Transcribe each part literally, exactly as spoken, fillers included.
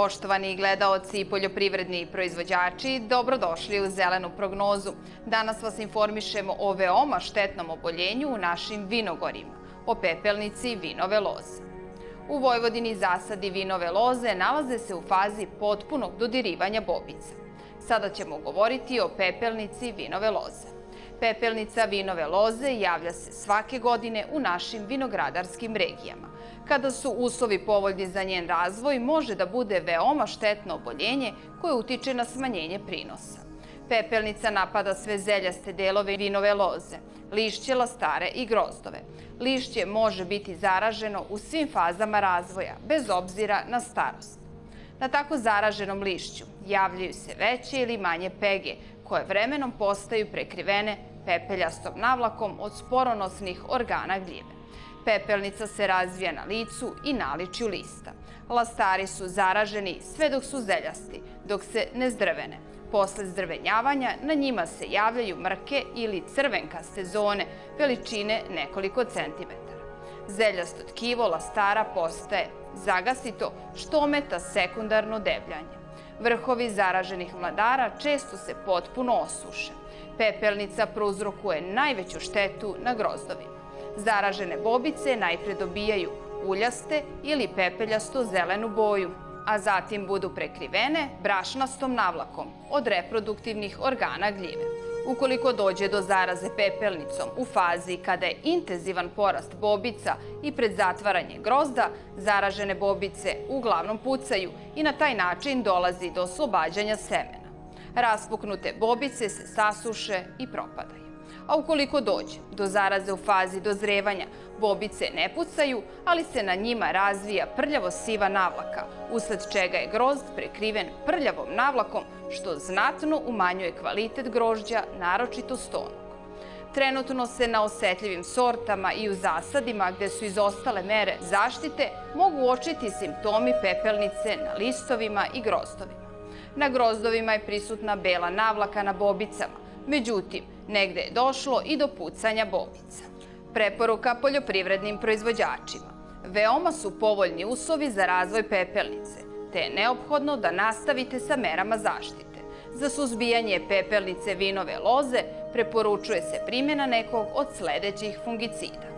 Poštovani gledaoci i poljoprivredni proizvođači, dobrodošli u Zelenu prognozu. Danas vas informišemo o veoma štetnom oboljenju u našim vinogorima, o pepelnici vinove loze. U Vojvodini zasadi vinove loze nalaze se u fazi potpunog dodirivanja bobica. Sada ćemo govoriti o pepelnici vinove loze. Pepelnica vinove loze javlja se svake godine u našim vinogradarskim regijama. Kada su uslovi povoljni za njen razvoj, može da bude veoma štetno oboljenje koje utiče na smanjenje prinosa. Pepelnica napada sve zeljaste delove vinove loze, lišće, lastare i grozdove. Lišće može biti zaraženo u svim fazama razvoja, bez obzira na starost. Na tako zaraženom lišću javljaju se veće ili manje pege, koje vremenom postaju prekrivene pepeljastom navlakom od sporonosnih organa gljive. Pepelnica se razvija na licu i naličju lista. Lastari su zaraženi sve dok su zeljasti, dok se ne zdrvene. Posle zdrvenjavanja na njima se javljaju mrke ili crvenkaste zone veličine nekoliko centimetara. Zeljasto tkivo lastara postaje zagasito, što ometa sekundarno debljanje. Vrhovi zaraženih mladara često se potpuno osuše. Pepelnica prouzrokuje najveću štetu na grozdovima. Zaražene bobice najpre dobijaju uljaste ili pepeljasto zelenu boju, a zatim budu prekrivene brašnastom navlakom od reproduktivnih organa gljive. Ukoliko dođe do zaraze pepelnicom u fazi kada je intenzivan porast bobica i pred zatvaranje grozda, zaražene bobice uglavnom pucaju i na taj način dolazi do oslobađanja semena. Raspuknute bobice se sasuše i propadaju. A ukoliko dođe do zaraze u fazi dozrevanja, bobice ne pucaju, ali se na njima razvija prljavo-siva navlaka, usled čega je grozd prekriven prljavom navlakom, što znatno umanjuje kvalitet grožđa, naročito stonog. Trenutno se na osetljivim sortama i u zasadima gde su izostale mere zaštite mogu uočiti simptomi pepelnice na listovima i grozdovima. Na grozdovima je prisutna bela navlaka na bobicama, međutim, negde je došlo i do pucanja bobica. Preporuka poljoprivrednim proizvođačima. Veoma su povoljni uslovi za razvoj pepelnice, te je neophodno da nastavite sa merama zaštite. Za suzbijanje pepelnice vinove loze preporučuje se primjena nekog od sledećih fungicida.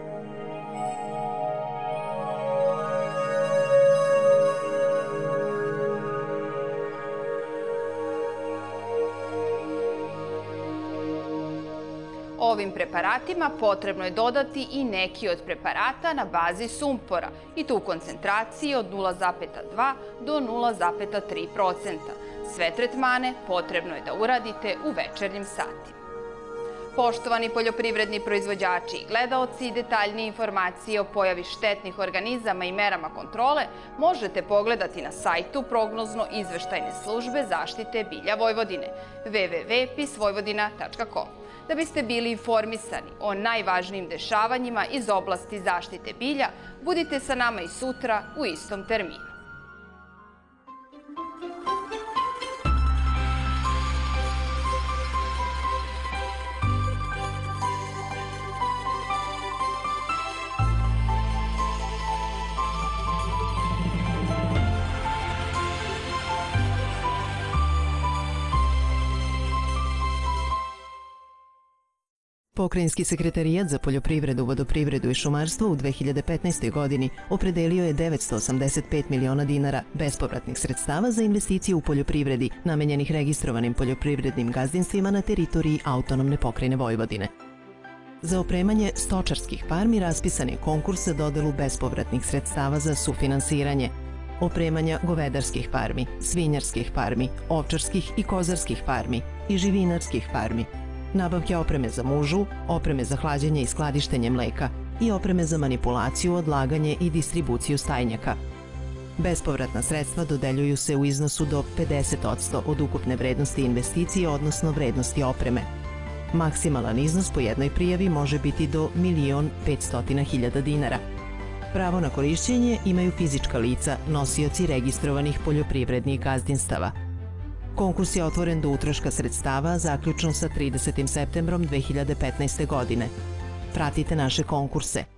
Ovim preparatima potrebno je dodati i neki od preparata na bazi sumpora i to u koncentraciji od nula zarez dva do nula zarez tri procenta. Sve tretmane potrebno je da uradite u večernjim satima. Poštovani poljoprivredni proizvođači i gledaoci, detaljnije informacije o pojavi štetnih organizama i merama kontrole možete pogledati na sajtu prognozno-izveštajne službe zaštite bilja Vojvodine w w w tačka pis vojvodina tačka com. Da biste bili informisani o najvažnijim dešavanjima iz oblasti zaštite bilja, budite sa nama i sutra u istom terminu. Pokrajinski sekretarijat za poljoprivredu, vodoprivredu i šumarstvo u dve hiljade petnaestoj. godini opredelio je devetsto osamdeset pet miliona dinara bespovratnih sredstava za investicije u poljoprivredi namenjenih registrovanim poljoprivrednim gazdinstvima na teritoriji autonomne pokrajine Vojvodine. Za opremanje stočarskih farmi raspisan je konkurs za dodelu bespovratnih sredstava za sufinansiranje opremanja govedarskih farmi, svinjarskih farmi, ovčarskih i kozarskih farmi i živinarskih farmi, nabavke opreme za mužu, opreme za hlađenje i skladištenje mleka i opreme za manipulaciju, odlaganje i distribuciju stajnjaka. Bespovratna sredstva dodeljuju se u iznosu do pedeset posto od ukupne vrednosti investicije, odnosno vrednosti opreme. Maksimalan iznos po jednoj prijavi može biti do milion petsto hiljada dinara. Pravo na korišćenje imaju fizička lica, nosioci registrovanih poljoprivrednih gazdinstava. Konkurs je otvoren do utroška sredstava zaključno sa tridesetim septembrom dve hiljade petnaeste. godine. Pratite naše konkurse